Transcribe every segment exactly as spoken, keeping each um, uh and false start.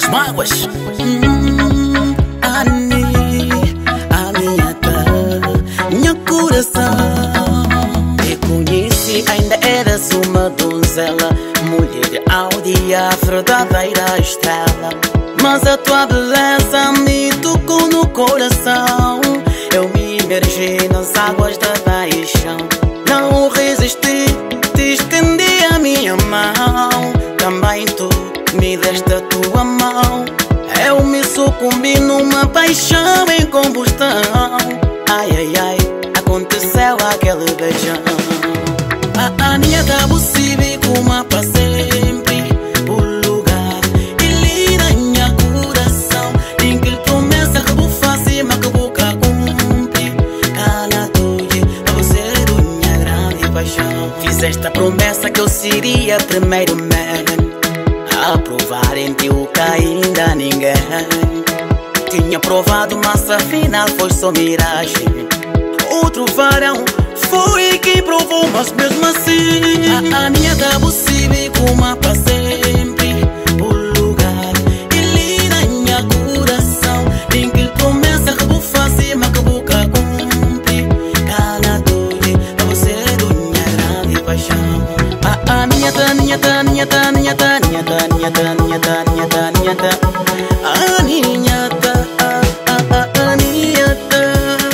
minhas mágoas. Hum, Ani, a minha tá, minha coração. Te conheci, ainda eras uma donzela, mulher áurea, verdadeira estrela. Mas a tua beleza me tocou no coração. Eu me imergi nas águas da paixão. Não resisti, te estendi a minha mão. Também tu me deste a tua mão. Eu me sucumbi numa paixão em combustão. Ai, ai, ai, aconteceu aquele beijão. A Aninha da possível como para sempre. O lugar ele na minha coração. Tem que promessa que vou fazer, mas que boca cumpre. Cana doide, a você é minha grande paixão. Fizeste a promessa que eu seria primeiro man a provar em ti o que ainda ninguém tinha provado, mas afinal foi só miragem. Outro varão foi quem provou, mas mesmo assim a Aninha da possível como para sempre. O lugar ele na minha coração. Tem que promessa que vou fazer, mas que boca cumpre. Cana doide, a você é minha grande paixão. A Aninha da, Aninha da, Aninha da, Aninha da, Aninha da, Aninha da, Aninha da, Aninha da, Aninha da, Aninha da, Aninha da,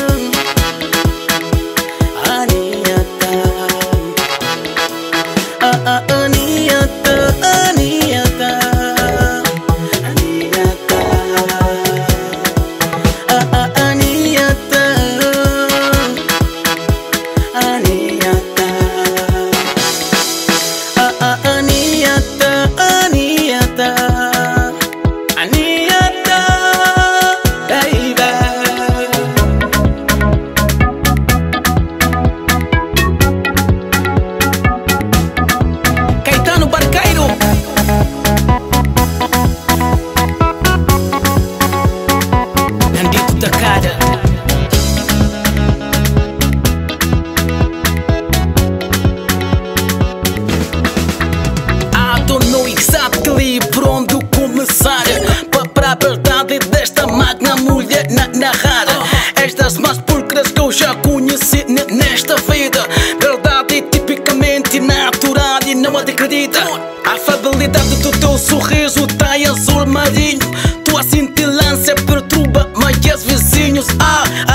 Aninha da, Aninha da, Aninha da, Aninha da, Aninha da, Aninha da. Anitta, Anitta, Anitta, baby. Caetano Barqueiro. Nandito Takada. Não exactly por onde começar. Para a verdade desta magna mulher na narrar. Estas mais pulcras que eu já conheci nesta vida. Verdade tipicamente natural e não a te acredita. A afabilidade do teu sorriso tá em azul marinho. Tua cintilância perturba mais os vizinhos. Ah,